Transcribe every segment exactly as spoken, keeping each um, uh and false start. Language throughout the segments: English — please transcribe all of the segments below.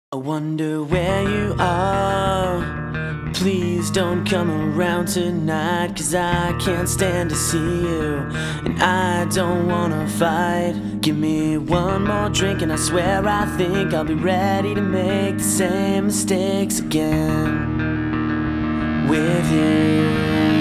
I wonder where you are. Please don't come around tonight, 'cause I can't stand to see you, and I don't wanna fight. Give me one more drink and I swear I think I'll be ready to make the same mistakes again with you.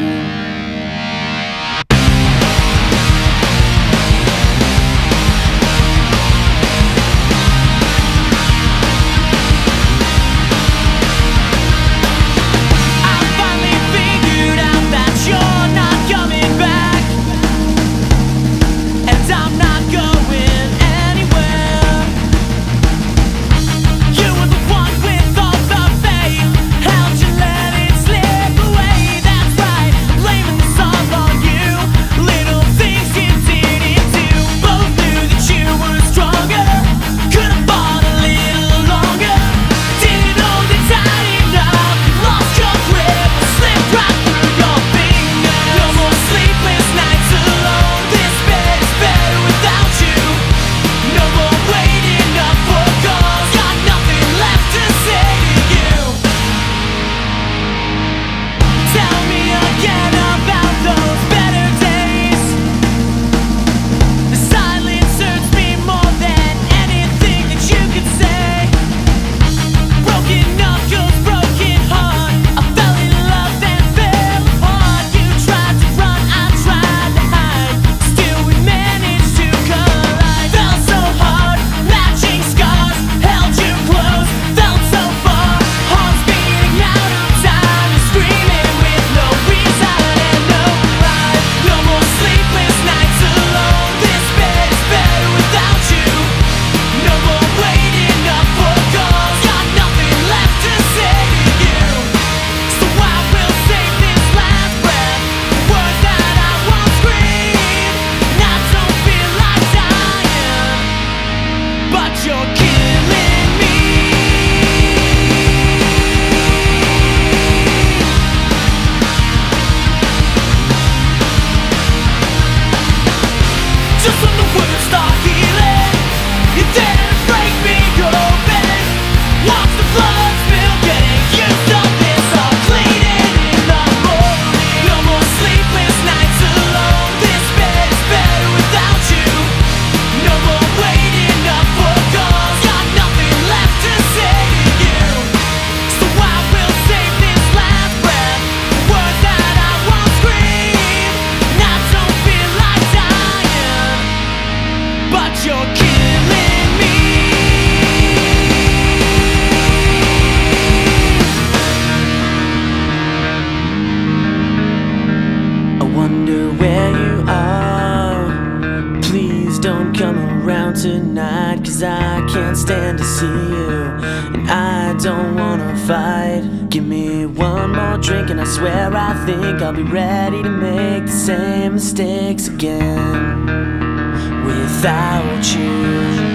Don't come around tonight, 'cause I can't stand to see you, and I don't wanna fight. Give me one more drink and I swear I think I'll be ready to make the same mistakes again without you.